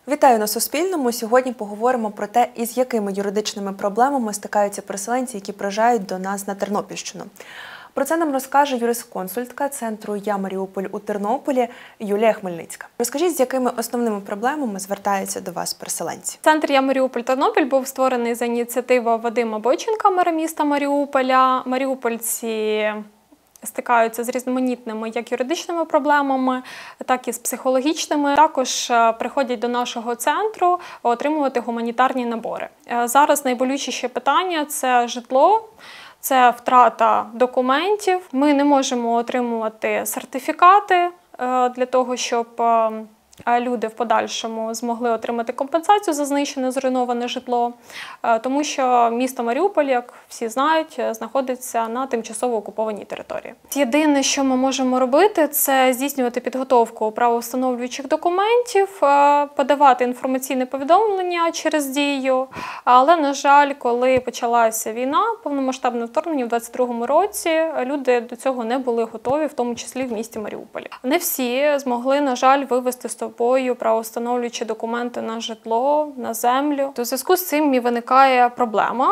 Вітаю на Суспільному. Сьогодні поговоримо про те, із якими юридичними проблемами стикаються переселенці, які приїжджають до нас на Тернопільщину. Про це нам розкаже юрисконсультка Центру «Я Маріуполь» у Тернополі Юлія Хмельницька. Розкажіть, з якими основними проблемами звертаються до вас переселенці? Центр «Я Маріуполь» Тернопіль був створений за ініціативи Вадима Бойченка, мера міста Маріуполя. Маріупольці стикаються з різноманітними як юридичними проблемами, так і з психологічними. Також приходять до нашого центру отримувати гуманітарні набори. Зараз найболючіше питання – це житло, це втрата документів. Ми не можемо отримувати сертифікати для того, щоб люди в подальшому змогли отримати компенсацію за знищене, зруйноване житло, тому що місто Маріуполь, як всі знають, знаходиться на тимчасово окупованій території. Єдине, що ми можемо робити, це здійснювати підготовку правовстановлюючих документів, подавати інформаційне повідомлення через Дію, але, на жаль, коли почалася війна, повномасштабне вторгнення в 2022 році, люди до цього не були готові, в тому числі в місті Маріуполі. Не всі змогли, на жаль, вивести з собою правовстановлюючі документи на житло, на землю. У зв'язку з цим і виникає проблема,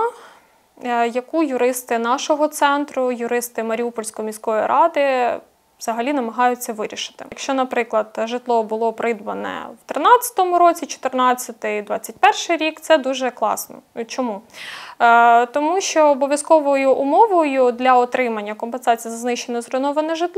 яку юристи нашого центру, юристи Маріупольської міської ради взагалі намагаються вирішити. Якщо, наприклад, житло було придбане в 2013 році, 2014, 2021 рік, це дуже класно. Чому? Тому що обов'язковою умовою для отримання компенсації за знищене, зруйноване житло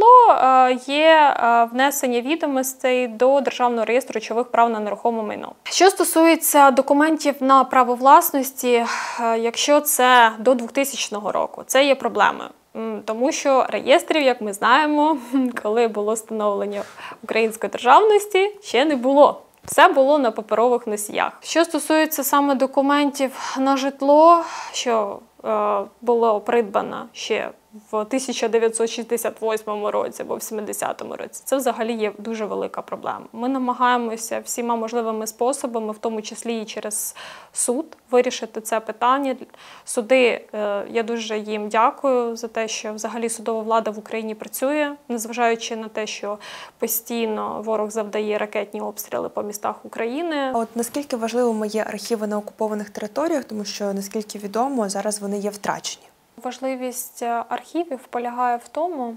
є внесення відомостей до Державного реєстру речових прав на нерухоме майно. Що стосується документів на право власності, якщо це до 2000 року, це є проблемою. Тому що реєстрів, як ми знаємо, коли було становлення української державності, ще не було. Все було на паперових носіях. Що стосується саме документів на житло, що було придбано ще в 1968 році або в 70-му році, це взагалі є дуже велика проблема. Ми намагаємося всіма можливими способами, в тому числі і через суд, вирішити це питання. Суди, я дуже їм дякую за те, що взагалі судова влада в Україні працює, незважаючи на те, що постійно ворог завдає ракетні обстріли по містах України. А от наскільки важливими є архіви на окупованих територіях, тому що, наскільки відомо, зараз вони є втрачені? Важливість архівів полягає в тому,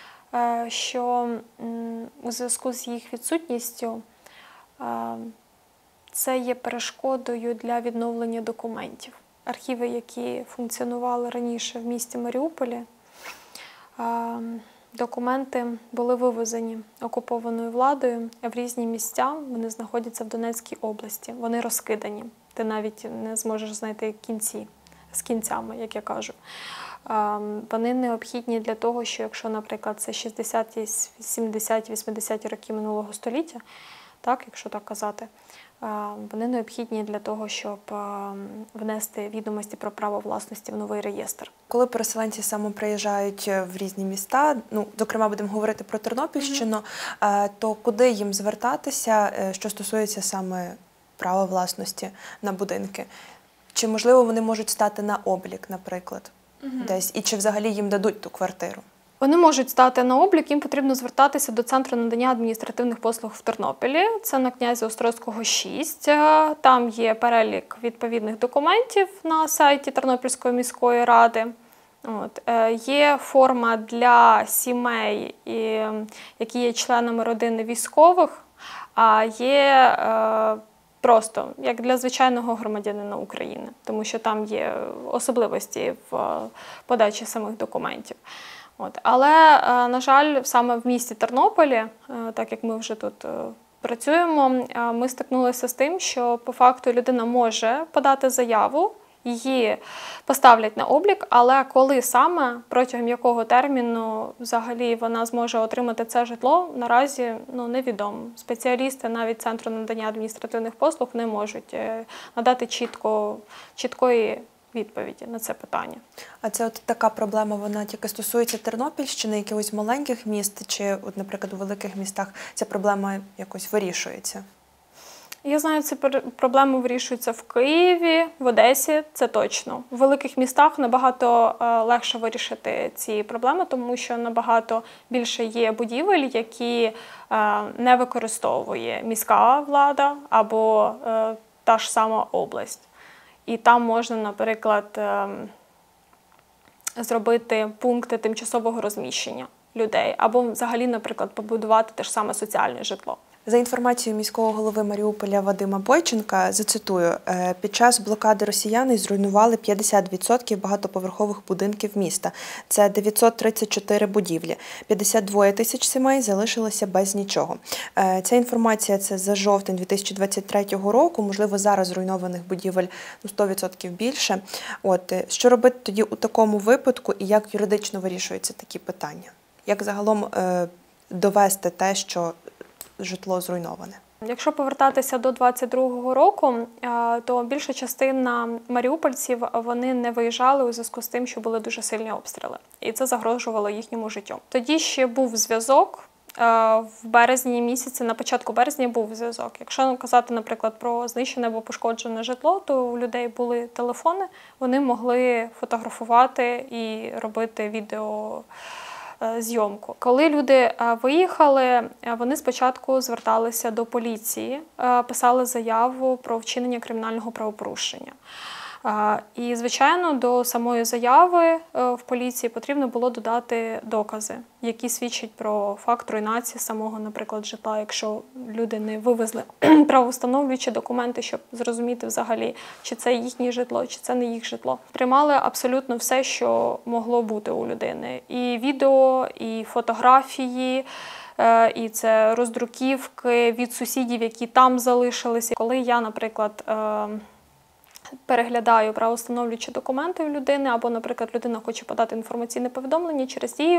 що у зв'язку з їх відсутністю це є перешкодою для відновлення документів. Архіви, які функціонували раніше в місті Маріуполі, документи були вивезені окупованою владою в різні місця, вони знаходяться в Донецькій області, вони розкидані, ти навіть не зможеш знайти кінці. З кінцями, як я кажу. Вони необхідні для того, що якщо, наприклад, це 60-ті, 70-ті, 80-ті роки минулого століття, так, якщо так казати, вони необхідні для того, щоб внести відомості про право власності в новий реєстр. Коли переселенці саме приїжджають в різні міста, зокрема будемо говорити про Тернопільщину, то куди їм звертатися, що стосується саме права власності на будинки? Чи, можливо, вони можуть стати на облік, наприклад, десь? І чи взагалі їм дадуть ту квартиру? Вони можуть стати на облік, їм потрібно звертатися до Центру надання адміністративних послуг в Тернополі. Це на Князя Острозького, 6. Там є перелік відповідних документів на сайті Тернопільської міської ради. Є форма для сімей, які є членами родини військових, а є просто, як для звичайного громадянина України, тому що там є особливості в подачі самих документів. Але, на жаль, саме в місті Тернополі, так як ми вже тут працюємо, ми стикнулися з тим, що по факту людина може подати заяву, її поставлять на облік, але коли саме, протягом якого терміну взагалі вона зможе отримати це житло, наразі невідомо. Спеціалісти навіть Центру надання адміністративних послуг не можуть надати чіткої відповіді на це питання. А це от така проблема, вона тільки стосується Тернопільщини, якихось маленьких міст, чи, наприклад, у великих містах ця проблема якось вирішується? Я знаю, ці проблеми вирішуються в Києві, в Одесі, це точно. В великих містах набагато легше вирішити ці проблеми, тому що набагато більше є будівель, які не використовує міська влада або та ж сама область. І там можна, наприклад, зробити пункти тимчасового розміщення людей або взагалі, наприклад, побудувати те ж саме соціальне житло. За інформацією міського голови Маріуполя Вадима Бойченка, зацитую, під час блокади росіяни зруйнували 50% багатоповерхових будинків міста. Це 934 будівлі. 52 тисяч сімей залишилося без нічого. Ця інформація – це за жовтень 2023 року. Можливо, зараз зруйнованих будівель 100% більше. Що робити тоді у такому випадку і як юридично вирішуються такі питання? Як загалом довести те, що житло зруйноване? Якщо повертатися до 22-го року, то більша частина маріупольців, вони не виїжджали у зв'язку з тим, що були дуже сильні обстріли. І це загрожувало їхньому життю. Тоді ще був зв'язок. В березні місяці, на початку березня був зв'язок. Якщо казати, наприклад, про знищене або пошкоджене житло, то у людей були телефони, вони могли фотографувати і робити відеозйомку. Коли люди виїхали, вони спочатку зверталися до поліції, писали заяву про вчинення кримінального правопорушення. І, звичайно, до самої заяви в поліції потрібно було додати докази, які свідчать про факт руйнації самого, наприклад, житла, якщо люди не вивезли правовстановлюючі документи, щоб зрозуміти взагалі, чи це їхнє житло, чи це не їх житло. Приймали абсолютно все, що могло бути у людини. І відео, і фотографії, і це роздруківки від сусідів, які там залишилися. Коли я, наприклад, переглядаю правовстановлюючі документи у людини, або, наприклад, людина хоче подати інформаційне повідомлення через Дію,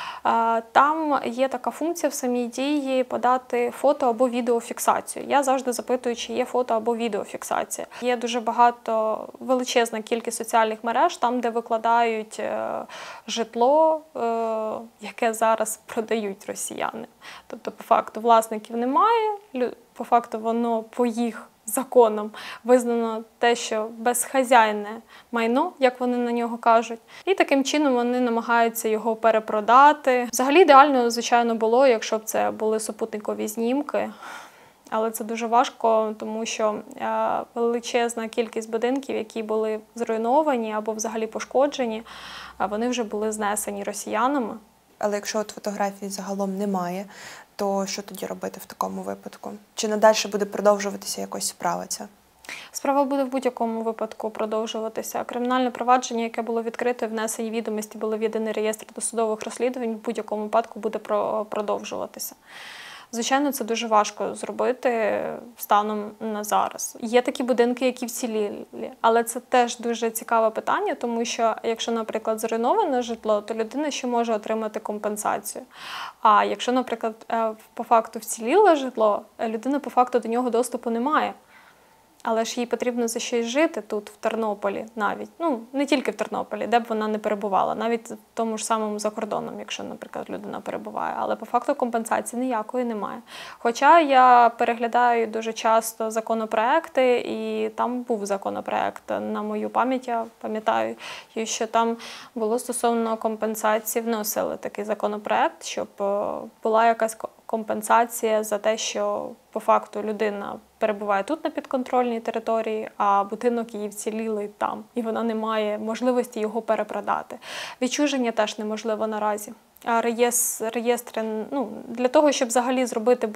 там є така функція в самій Дії подати фото або відеофіксацію. Я завжди запитую, чи є фото або відеофіксація. Є дуже багато, величезна кількість соціальних мереж, там, де викладають житло, яке зараз продають росіяни. Тобто, по факту, власників немає, по факту, воно по їх законом визнано те, що безхазяйне майно, як вони на нього кажуть. І таким чином вони намагаються його перепродати. Взагалі ідеально, звичайно, було, якщо б це були супутникові знімки. Але це дуже важко, тому що величезна кількість будинків, які були зруйновані або взагалі пошкоджені, вони вже були знесені росіянами. Але якщо фотографій загалом немає, то що тоді робити в такому випадку? Чи надальше буде продовжуватися якось справа ця? Справа буде в будь-якому випадку продовжуватися. Кримінальне провадження, яке було відкрите, внесені відомості, були в єдиний реєстр досудових розслідувань, в будь-якому випадку буде продовжуватися. Звичайно, це дуже важко зробити станом на зараз. Є такі будинки, які вцілілі, але це теж дуже цікаве питання, тому що якщо, наприклад, зруйноване житло, то людина ще може отримати компенсацію. А якщо, наприклад, по факту вціліле житло, людина по факту до нього доступу не має. Але ж їй потрібно за щось жити тут, в Тернополі навіть. Ну, не тільки в Тернополі, де б вона не перебувала, навіть в тому ж самому за кордоном, якщо, наприклад, людина перебуває. Але по факту компенсації ніякої немає. Хоча я переглядаю дуже часто законопроекти, і там був законопроект на мою пам'ять, я пам'ятаю, що там було стосовно компенсації, вносили такий законопроект, щоб була якась компенсація за те, що по факту людина перебуває тут на підконтрольній території, а будинок її вцілілий там, і вона не має можливості його перепродати. Відчуження теж неможливо наразі. А реєстри, для того, щоб взагалі зробити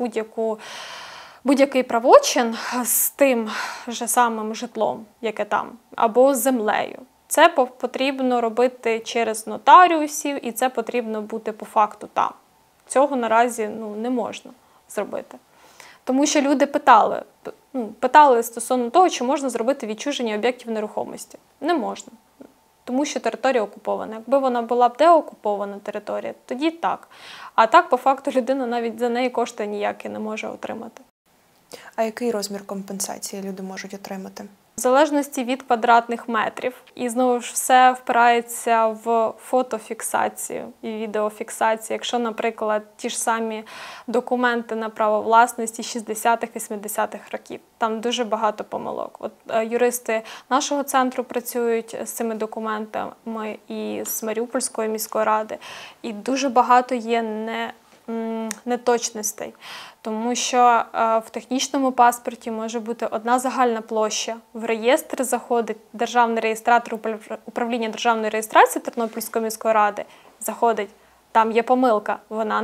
будь-який правочин з тим же самим житлом, яке там, або з землею, це потрібно робити через нотаріусів, і це потрібно бути по факту там. Цього наразі не можна зробити. Тому що люди питали стосовно того, чи можна зробити відчуження об'єктів нерухомості. Не можна, тому що територія окупована. Якби вона була б деокупована територія, тоді так. А так, по факту, людина навіть за неї кошти ніякі не може отримати. А який розмір компенсації люди можуть отримати? В залежності від квадратних метрів. І знову ж все впирається в фотофіксацію і відеофіксацію. Якщо, наприклад, ті ж самі документи на право власності 60-х, 80-х років, там дуже багато помилок. От юристи нашого центру працюють з цими документами і з Маріупольської міської ради, і дуже багато є неточностей. Тому що в технічному паспорті може бути одна загальна площа. В реєстр заходить державний реєстратор управління державної реєстрації Тернопільської міської ради, заходить, там є помилка, вона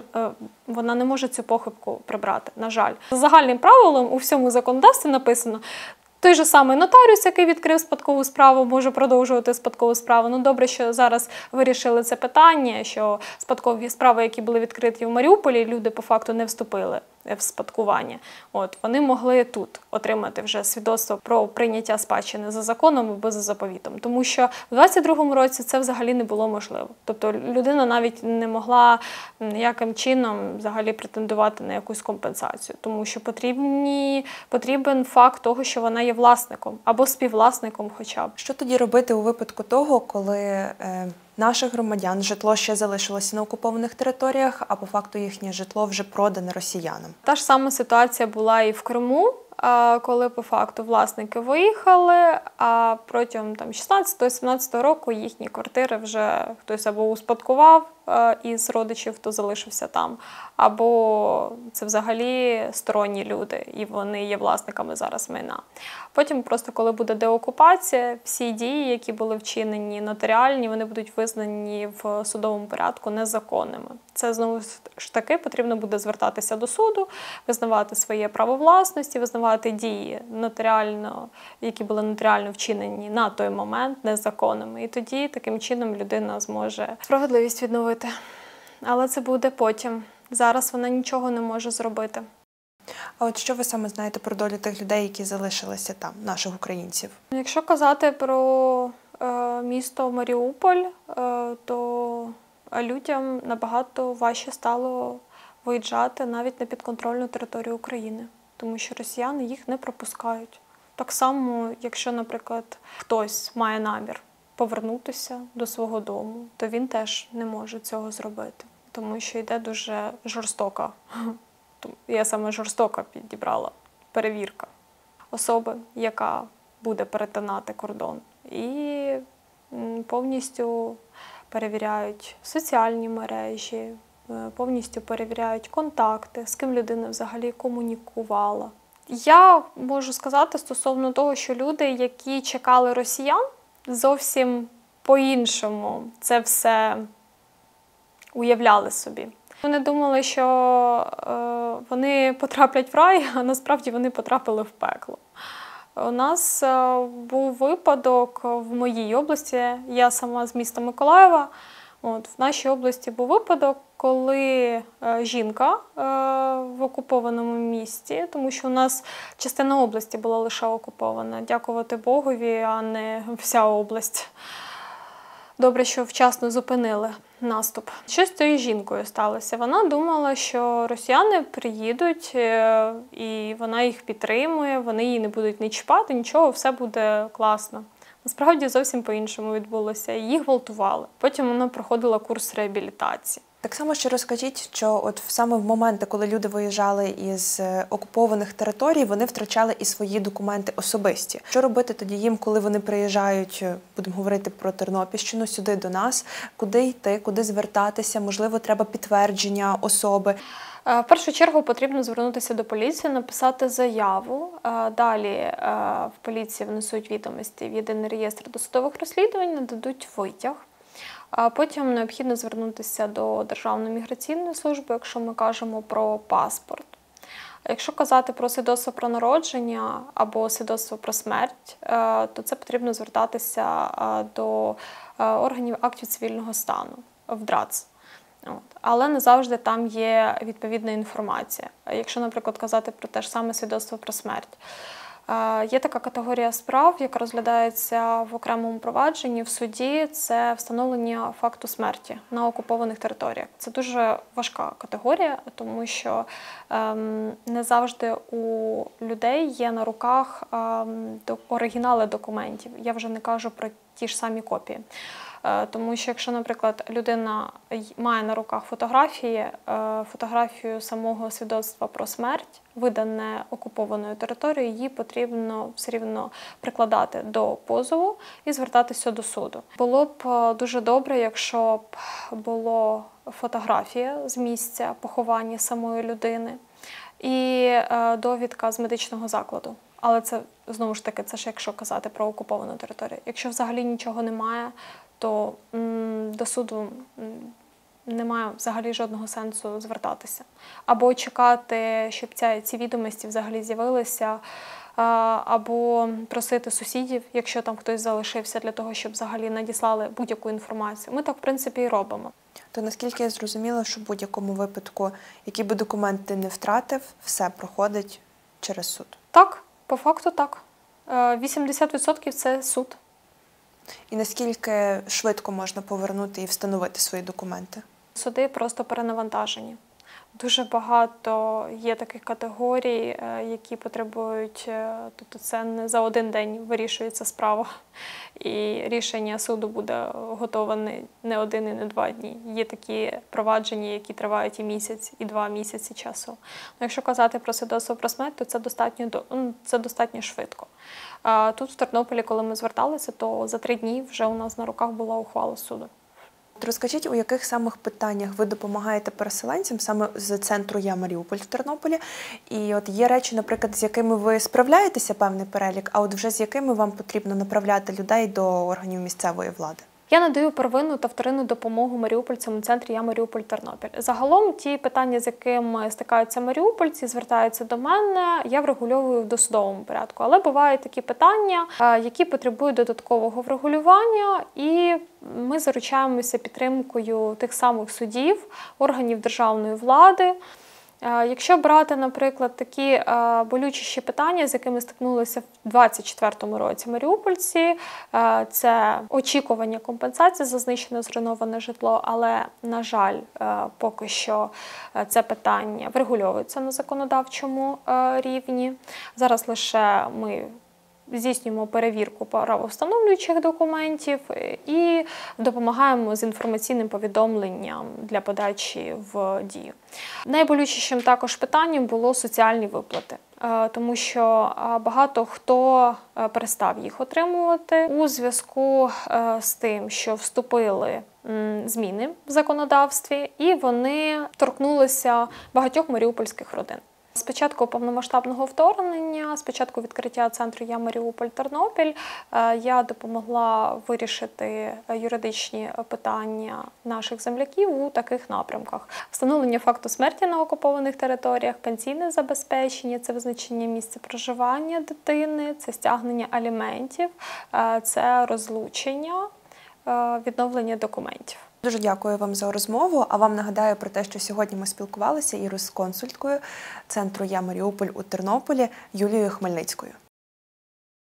не може цю похибку прибрати, на жаль. За загальним правилом у всьому законодавстві написано, той же самий нотаріус, який відкрив спадкову справу, може продовжувати спадкову справу. Ну, добре, що зараз вирішили це питання, що спадкові справи, які були відкриті в Маріуполі, люди по факту не вступили в спадкування. От, вони могли тут отримати вже свідоцтво про прийняття спадщини за законом або за заповітом. Тому що в 22-му році це взагалі не було можливо. Тобто людина навіть не могла ніяким чином взагалі претендувати на якусь компенсацію. Тому що потрібен факт того, що вона є власником або співвласником хоча б. Що тоді робити у випадку того, коли наших громадян житло ще залишилося на окупованих територіях, а по факту їхнє житло вже продане росіянам? Та ж сама ситуація була і в Криму, коли по факту власники виїхали, а протягом 16-17 року їхні квартири вже хтось або успадкував із родичів, хто залишився там, або це взагалі сторонні люди, і вони є власниками зараз майна. Потім просто, коли буде деокупація, всі дії, які були вчинені нотаріальні, вони будуть визнані в судовому порядку незаконними. Це, знову ж таки, потрібно буде звертатися до суду, визнавати своє право власності, визнавати дії нотаріально, які були нотаріально вчинені на той момент незаконними. І тоді таким чином людина зможе справедливість відновити. Але це буде потім. Зараз вона нічого не може зробити. А от що ви саме знаєте про долю тих людей, які залишилися там, наших українців? Якщо казати про місто Маріуполь, то людям набагато важче стало виїжджати навіть на підконтрольну територію України, тому що росіяни їх не пропускають. Так само, якщо, наприклад, хтось має намір повернутися до свого дому, то він теж не може цього зробити, тому що йде дуже жорстока, я саме жорстока підібрала, перевірка особи, яка буде перетинати кордон. І повністю перевіряють соціальні мережі, повністю перевіряють контакти, з ким людина взагалі комунікувала. Я можу сказати стосовно того, що люди, які чекали росіян, зовсім по-іншому це все уявляли собі. Вони думали, що вони потраплять в рай, а насправді вони потрапили в пекло. У нас був випадок в моїй області, я сама з міста Миколаєва. В нашій області був випадок, коли жінка в окупованому місті, тому що у нас частина області була лише окупована, дякувати Богові, а не вся область. Добре, що вчасно зупинили наступ. Що з цією жінкою сталося? Вона думала, що росіяни приїдуть, і вона їх підтримує, вони її не будуть не чіпати, нічого, все буде класно. Насправді зовсім по-іншому відбулося. Її гвалтували. Потім вона проходила курс реабілітації. Так само ще розкажіть, що от саме в моменти, коли люди виїжджали із окупованих територій, вони втрачали і свої документи особисті. Що робити тоді їм, коли вони приїжджають, будемо говорити про Тернопільщину, сюди до нас? Куди йти, куди звертатися? Можливо, треба підтвердження особи? В першу чергу потрібно звернутися до поліції, написати заяву. Далі в поліції внесуть відомості в єдиний реєстр досудових розслідувань, нададуть витяг. А потім необхідно звернутися до Державної міграційної служби, якщо ми кажемо про паспорт. Якщо казати про свідоцтво про народження або свідоцтво про смерть, то це потрібно звертатися до органів актів цивільного стану, в ДРАЦ. Але не завжди там є відповідна інформація. Якщо, наприклад, казати про те ж саме свідоцтво про смерть, Є така категорія справ, яка розглядається в окремому провадженні в суді, це встановлення факту смерті на окупованих територіях. Це дуже важка категорія, тому що не завжди у людей є на руках оригінали документів. Я вже не кажу про ті ж самі копії. Тому що якщо, наприклад, людина має на руках фотографію самого свідоцтва про смерть, видане окупованою територією, її потрібно все рівно прикладати до позову і звертатися до суду. Було б дуже добре, якщо б була фотографія з місця поховання самої людини і довідка з медичного закладу. Але це, знову ж таки, це ж якщо казати про окуповану територію. Якщо взагалі нічого немає, то до суду немає взагалі жодного сенсу звертатися. Або чекати, щоб ці відомості взагалі з'явилися, або просити сусідів, якщо там хтось залишився, для того, щоб взагалі надіслали будь-яку інформацію. Ми так, в принципі, і робимо. То наскільки я зрозуміла, що в будь-якому випадку, який би документ ти не втратив, все проходить через суд? Так, по факту так. 80% – це суд. І наскільки швидко можна повернути і встановити свої документи? Суди просто перенавантажені. Дуже багато є таких категорій, які потребують, тобто це не за один день вирішується справа, і рішення суду буде готове не один і не 2 дні. Є такі провадження, які тривають і місяць, і 2 місяці часу. Якщо казати про свідоцтво про смерть, то це достатньо швидко. Тут в Тернополі, коли ми зверталися, то за 3 дні вже у нас на руках була ухвала суду. Розкажіть, у яких самих питаннях ви допомагаєте переселенцям саме з центру «Я Маріуполь» в Тернополі? І от є речі, наприклад, з якими ви справляєтеся, певний перелік, а от вже з якими вам потрібно направляти людей до органів місцевої влади? Я надаю первинну та вторинну допомогу маріупольцям у центрі «Я Маріуполь» Тернопіль. Загалом ті питання, з якими стикаються маріупольці, звертаються до мене, я врегульовую в досудовому порядку. Але бувають такі питання, які потребують додаткового врегулювання, і ми заручаємося підтримкою тих самих судів, органів державної влади. Якщо брати, наприклад, такі болючіші питання, з якими стикнулися в 2024 році маріупольці, це очікування компенсації за знищене зруйноване житло, але, на жаль, поки що це питання врегульовується на законодавчому рівні. Зараз лише ми здійснюємо перевірку правовстановлюючих документів і допомагаємо з інформаційним повідомленням для подачі в дію. Найболючішим також питанням було соціальні виплати, тому що багато хто перестав їх отримувати у зв'язку з тим, що вступили зміни в законодавстві, і вони торкнулися багатьох маріупольських родин. З початку повномасштабного вторгнення, з початку відкриття центру «Я Маріуполь» Тернопіль, я допомогла вирішити юридичні питання наших земляків у таких напрямках. Встановлення факту смерті на окупованих територіях, пенсійне забезпечення, це визначення місця проживання дитини, це стягнення аліментів, це розлучення, відновлення документів. Дуже дякую вам за розмову, а вам нагадаю про те, що сьогодні ми спілкувалися із консулькою центру «Я Маріуполь» у Тернополі Юлією Хмельницькою.